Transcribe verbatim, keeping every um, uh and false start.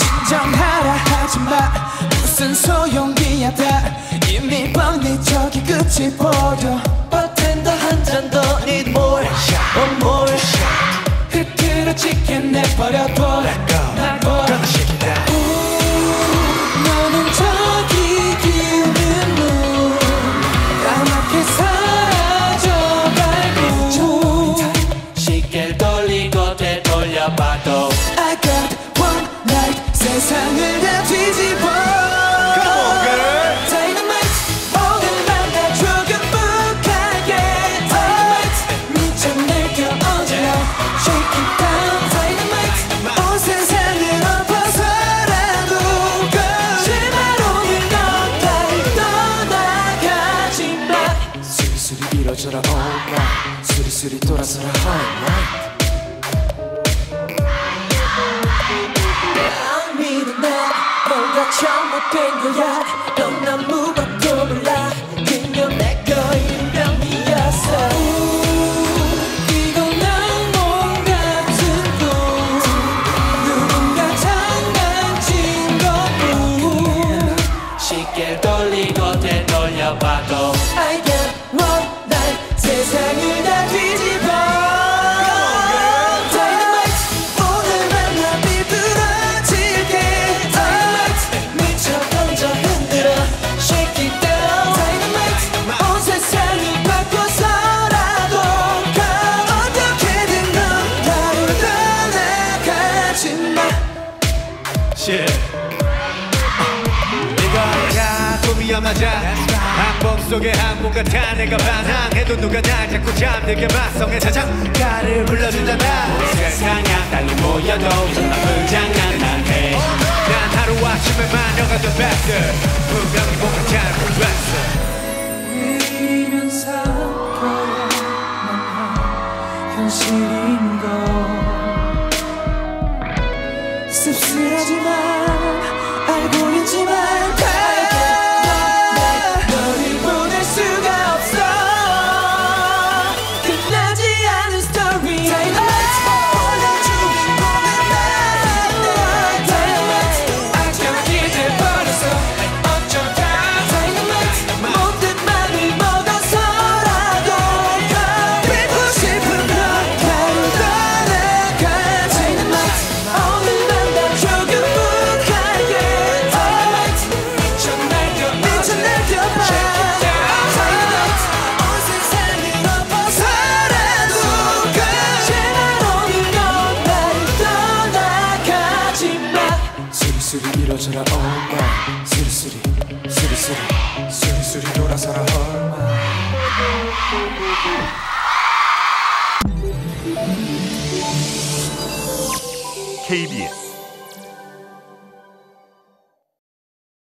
진정하라 하지마 무슨 소용이야 다 이미 뻔히 저기 끝이 보여 Bartender 한 잔 더 need more one more 흐트러지게 내버려둬 Let go Gonna shake it out 너는 저기 기울는 눈 까맣게 사라져가고 시계를 돌리고 되돌려봐도 I got one night 세상을 다 뒤집어 Come on girl Dynamite 오늘만 다 조금 묵하게 Dynamite 미쳐 내려오자 Shake it down Dynamite 온 세상을 엎어서라도 go 제발 오늘 넌 나를 떠나가지 마 수리수리 이뤄져라 alright 수리수리 돌아서라 alright 믿어 난 뭔가 잘못된 거야 넌 아무것도 몰라 그냥 내 거인 병이었어 이건 낭만 같은 꿈 누군가 장난친 것뿐 시계를 돌리고 되돌려봐도 I got one night 세상을 다 뒤집어 Dynamite 오늘만 나 비뚤어질게 Dynamite 미쳐 던져 흔들어 Shake it down Dynamite 온 세상을 바꿔서라도 go 어떻게든 넌 나를 떠나가지 마 Shit 이거야 꿈이야 맞아 한복 속의 항목 같아 내가 반항해도 누가 날 자꾸 잠들게 마성의 자장가를 불러주잖아 세상에 달리 모여도 나쁜 장난 난해 난 하루아침에 마녀가 된 best 분명히 뭔가 잘못됐어 내일은 사과야만 한 현실인 걸 씁쓸하지만 알고 있지만 너를 보낼 수가 없어 끝나지 않은 스토리 Dynamite 보내주긴 보내면 Dynamite 아껴하게 돼버렸어 어쩌다 Dynamite 못된 맘을 먹어서라도 뱉고 싶은 너 나를 떠나가지 Dynamite 오늘만 다 조금 묵하게 Dynamite 미쳐 날려 미쳐 날려봐 Dynamite 온 세상을 엎어서라도 go 제발 오늘 넌 나를 떠나가지 마 수리수리 이뤄져라 alright 수리수리 수리수리 수리수리 돌아서라 alright 케이비에스